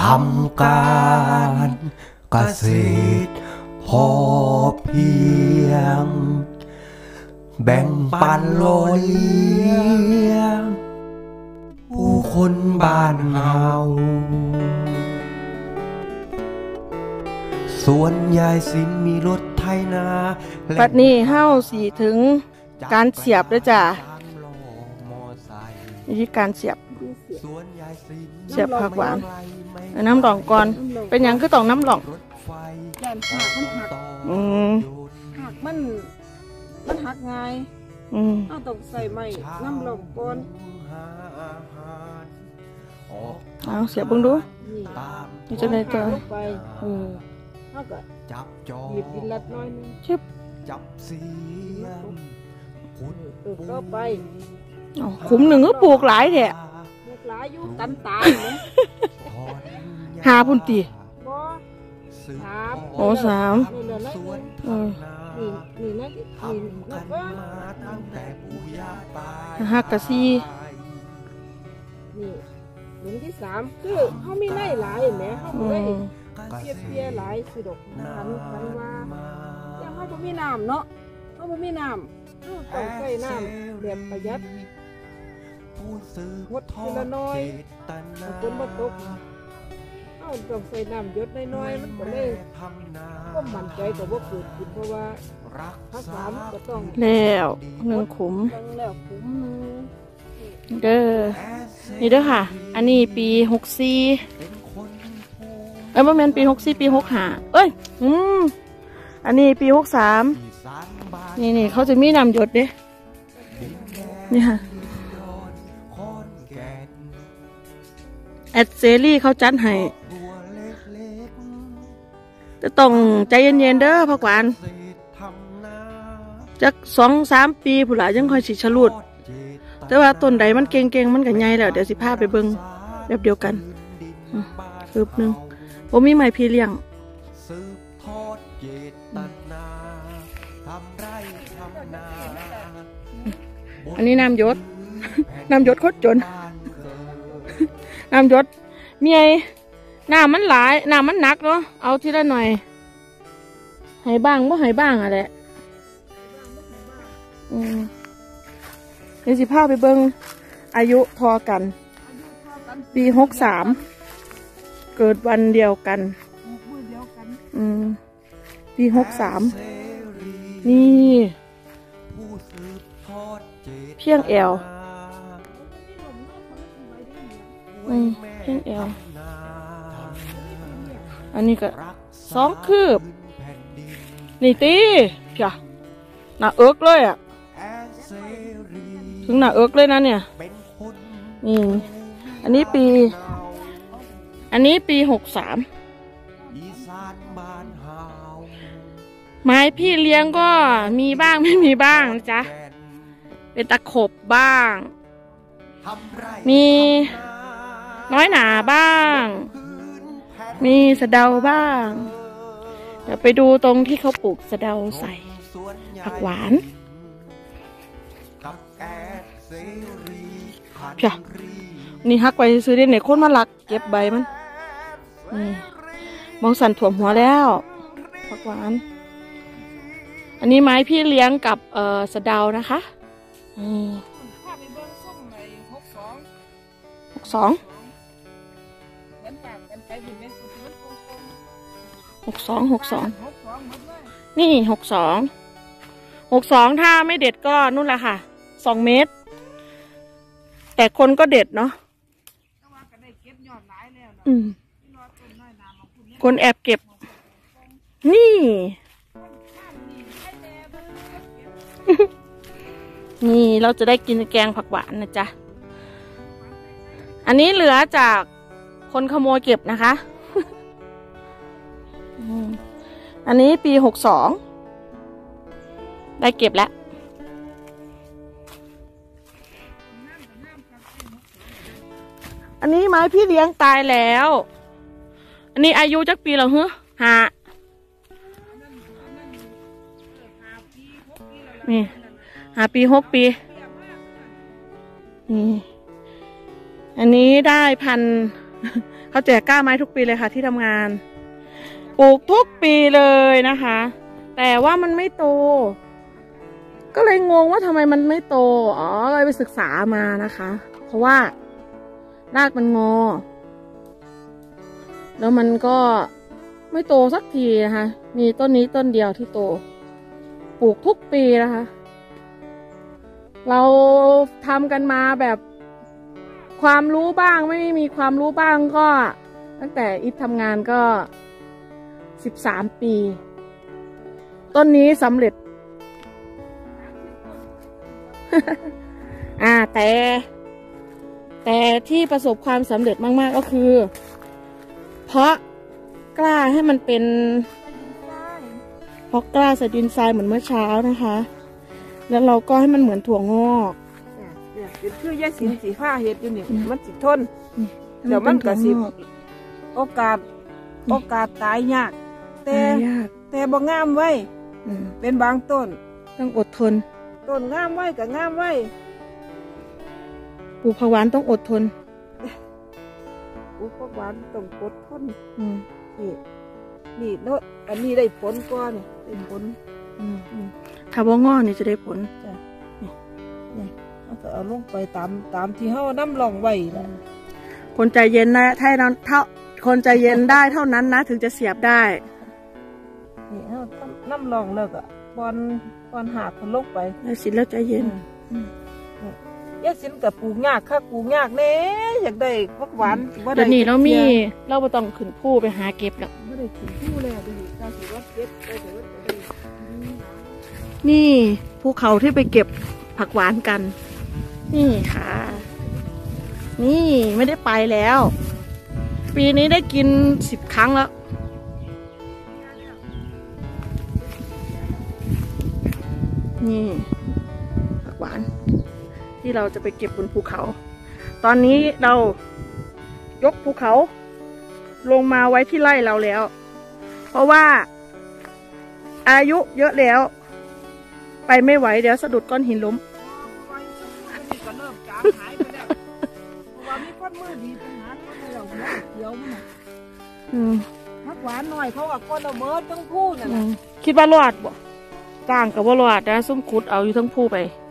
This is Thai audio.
ำการเกษตรพอเพียงแบ่งปันโลเลี้ยงผู้คนบ้านเฮาส่วนยายสินมีรถไถนาปัดนี้เฮาสีถึงการเสียบด้วยจ้ะวิธีการเสียบผักหวานน้ำหล่องก่อนเป็นยังคือต้องน้ำหล่องยันหักมันหักหักมันหักง่ายเอาต้องใส่ไม้น้ำหล่องก่อนเอาเสียบเบิ่งดูนี่จะได้ตัวไปเอาก็หยิบดินลัดน้อยนึงชิบจับเสียงก็ไปขุมหนึ่งก็ปลูกหลายแท้ปลูกหลายอยู่ตันตาเนี่ยหาพุ่นตีบ่โอ้3 นี่เลยนะนี่นะนี่ก็หักกะซีนี่หลุมที่3คือเขาไม่ได้หลายแหมเขาไม่ได้เพียหลายสิดอกคันว่าอย่างเขาไม่มีน้ำเนาะเขาไม่มีน้ำต้องใส่น้ำแบบประหยัดหดทีละน้อยฝนมาตกเอาต้องใส่น้ำหยดน้อยๆมันก็เลยก็มั่นใจกับว่าเกิดขึ้นเพราะว่าผักหวานก็ต้องแล้ว1ขุมแล้วขุมนึงเด้อนี่เด้อค่ะอันนี้ปี64บ่แม่นปี64ปี65เอ้ยอันนี้ปี63นี่เขาจะมีน้ำหยดเด้นี่ค่ะแอดเซรี่เขาจัดให้จะต้องใจเย็นๆเด้อผักหวานจัก 2-3 ปีผู้หลายยังค่อยสิฉลุดแต่ว่าต้นใดมันเก่งๆมันก็ใหญ่แล้วเดี๋ยวสิพาไปเบิ่งแบบเดียวกันคืบนึงบ่มีไม้พี่เลี้ยงอันนี้น้ำหยดน้ำหยดโคตรจนน้ำหยดเมียน้ำมันหลายน้ำมันหนักเนาะเอาทีละหน่อยให้บ้างบ่ให้บ้างอะไรเดี๋ยวสิพาไปเบิ่งอายุทอกันปี63เกิดวันเดียวกันปี63นี่เพียงแอวเพียงแอวอันนี้ก็2 คืบนี่ตีเพียหน้าเอิกเลยอ่ะถึงหน้าเอิกเลยนะเนี่ยนี่อันนี้ปี63ไม้พี่เลี้ยงก็มีบ้างไม่มีบ้างนะจ๊ะเป็นตะขบบ้างมีน้อยหนาบ้างมีสะเดาบ้างเดี๋ยวไปดูตรงที่เขาปลูกสะเดาใส่ผักหวานเพียนี่ฮักไปซื้อได้ไหนคนมาลักเก็บใบมันนี่มองสันถ่วมหัวแล้วผักหวานอันนี้ไม้พี่เลี้ยงกับสะเดานะคะ62นี่62ถ้าไม่เด็ดก็นู่นแหละค่ะ2 เมตรแต่คนก็เด็ดเนาะคนแอบเก็บนี่นี่เราจะได้กินแกงผักหวานนะจ๊ะอันนี้เหลือจากคนขโมยเก็บนะคะอันนี้ปี62ได้เก็บแล้วอันนี้ไม้พี่เลี้ยงตายแล้วอันนี้อายุจักปีแล้วนี่5 ปี6 ปีนี่อันนี้ได้พันเขาแจกกล้าไม้ทุกปีเลยค่ะที่ทำงานปลูกทุกปีเลยนะคะ แต่ว่ามันไม่โตก็เลยงงว่าทำไมมันไม่โตอ๋อเลยไปศึกษามานะคะ เพราะว่ารากมันงอแล้วมันก็ไม่โตสักทีนะคะมีต้นนี้ต้นเดียวที่โตปลูกทุกปีนะคะ เราทำกันมาแบบความรู้บ้างไม่มีความรู้บ้างก็ตั้งแต่อิททำงานก็13 ปีต้นนี้สำเร็จ แต่ที่ประสบความสำเร็จมากๆก็คือเพราะกล้าให้มันเป็นเพราะกล้าใส่ดินทรายเหมือนเมื่อเช้านะคะ แล้วเราก็ให้มันเหมือนถั่วงอกเนี่ยเป็นคือยาสินสีผ้าเห็ดอยู่นี่มันสิทนเดี๋ยวมันก็สิโอกาสตายยากแต่บ่งามไว้เป็นบางต้นต้องอดทนต้นงามไว้กับงามไว้ปลูกผักหวานต้องอดทนปลูกผักหวานต้องอดทนนี่เนาะอันนี้ได้ผลก่อนได้ผลถ้าบ่งอนี่จะได้ผลจ้ะนี่เอาลงไปตามที่เฮาน้ำลองไว้นะคนใจเย็นนะถ้าคนใจเย็นได้เท่านั้นนะถึงจะเสียบได้นี่เฮาน้ำลองแล้วก็บอนหากคนลงไปแล้วสิแล้วใจเย็นยาสินกับปลูกยากค่ะปลูกยากเน่อยากได้ผักหวานเดี๋ยวนี้เราไม่ต้องขึ้นภูไปหาเก็บแล้วไม่ได้ขึ้นภูเลยดูตาสิว่าเก็บได้แต่ว่าจะได้นี่ภูเขาที่ไปเก็บผักหวานกันนี่ค่ะนี่ไม่ได้ไปแล้วปีนี้ได้กิน10 ครั้งแล้วนี่ผักหวานที่เราจะไปเก็บบนภูเขาตอนนี้เรายกภูเขาลงมาไว้ที่ไร่เราแล้วเพราะว่าอายุเยอะแล้วไปไม่ไหวเดี๋ยวสะดุดก้อนหินล้มผักหวานหน่อยเขากับก้อนเอาเมื่อทั้งพูดน่ะคิดว่ารอดบ่จ้างกับว่ารอดนะซุ่มขุดเอาอยู่ทั้งภูไป